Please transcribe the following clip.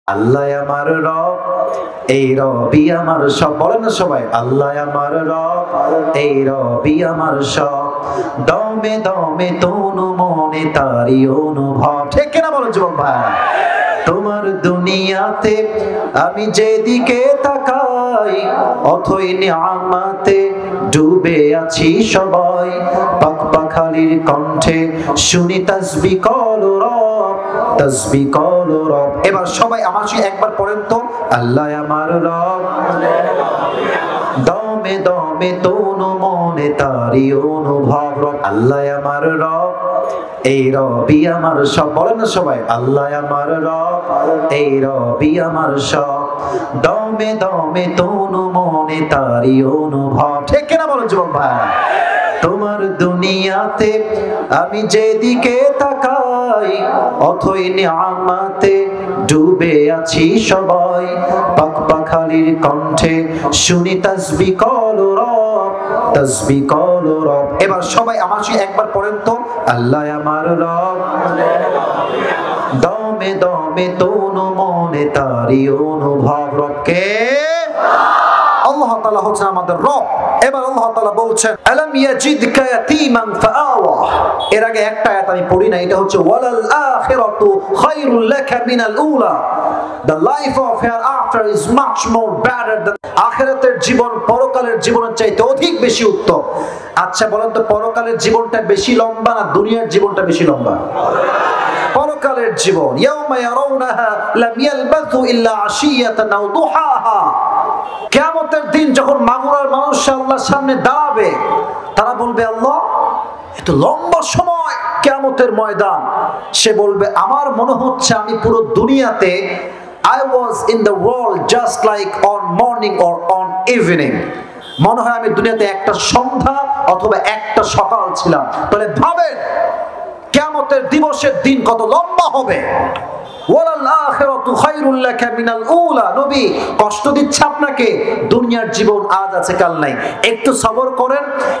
আল্লাহ আমার রব, এই রবি আমার সব। বলেন না সবাই, আল্লাহ আমার রব, এই রবি আমার সব। দমে দমে তনু মনে তারি অনুভব। ঠিক কিনা বলো যুবক ভাই? তোমার দুনিয়াতে আমি যেদিকে তাকাই, অথই নিয়ামতে ডুবে আছি সবাই। পাক পাখালির কণ্ঠে শুনি তাসবিহ কল রব, তাসবিহ কল রব। এবার সবাই আমার সাথে একবার পড়েন তো, আল্লাহ আমার রব, দমে দমে তনু মনে তারি অনুভব। আল্লাহ আমার রব, এই রবি আমার সব। বলেন না সবাই, আল্লাহ আমার রব, এই রবি আমার সব। দমে দমে তনু মনে তারি অনুভব। ঠিক কিনা বলো যুবক ভাই? তোমার দুনিয়াতে আমি যেদিকে তাকাই, অথই নিয়ামতে ডুবে আছি সবাই। পাক পাখালির কণ্ঠে শুনি তাসবিহ কল রব, তাসবিহ কল রব। এবার সবাই আমার সাথে একবার পড়েন তো, আল্লাহ আমার রব, দমে দমে তনু মনে তারি অনুভব। রবকে আল্লাহ তাআলা হচ্ছেন আমাদের রব। এবার আল্লাহ তাআলা বলছেন, আলাম ইয়াজিদকা ইয়াতীমান ফাআওয়া। এর আগে একটা আয়াত আমি পড়ি না, এটা হচ্ছে ওয়ালাল আখিরাতু খায়রুল লাকা মিনাল উলা। The life of hereafter is much more better than আখিরাতের জীবন পরকালের জীবনের চাইতে অধিক বেশি উত্তম। আচ্ছা বলেন তো, পরকালের জীবনটা বেশি লম্বা না দুনিয়ার জীবনটা বেশি লম্বা? পরকালের জীবন। ইয়াউমা ইয়ারাউনাহা লাম ইয়ালবাথু ইল্লা আশিয়াতান আও দুহাহা। কিয়ামতের দিন যখন মাগুরার মানুষ আল্লাহর সামনে দাঁড়াবে, তারা বলবে, আল্লাহ এত লম্বা সময় কিয়ামতের ময়দান। সে বলবে, আমার মনে হচ্ছে আমি পুরো দুনিয়াতে I was in the world just like on morning or on evening. মনে হয় আমি দুনিয়াতে একটা সন্ধ্যা অথবা একটা সকাল ছিলাম। তাহলে ভাবেন কিয়ামতের দিবসের দিন কত লম্বা হবে। ওয়ালাল আখিরাতু খায়রুল লাকা মিনাল উলা। নবী কষ্ট দিচ্ছে আপনাকে, দুনিয়ার জীবন আজ আছে কাল নাই, একটু সবর করেন।